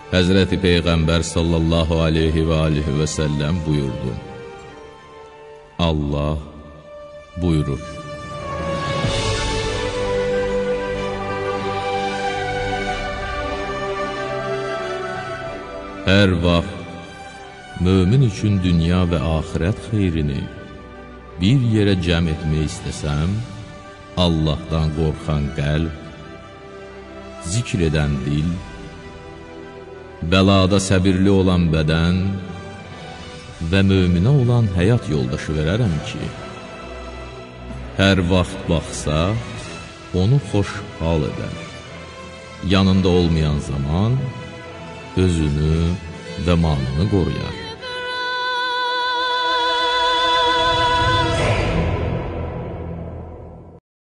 Həzrəti Peyğəmbər sallallahu aleyhi və alihi və səlləm buyurdu: Allah buyurur: hər vaxt mömin üçün dünya və axirət xeyrini bir yerə cəm etmək istəsəm, Allahdan qorxan qəlb, zikr edən dil, bəlada səbirli olan bədən və möminə olan həyat yoldaşı verərəm ki, hər vaxt baxsa, onu xoş hal edər. Yanında olmayan zaman özünü və malını qoruyar.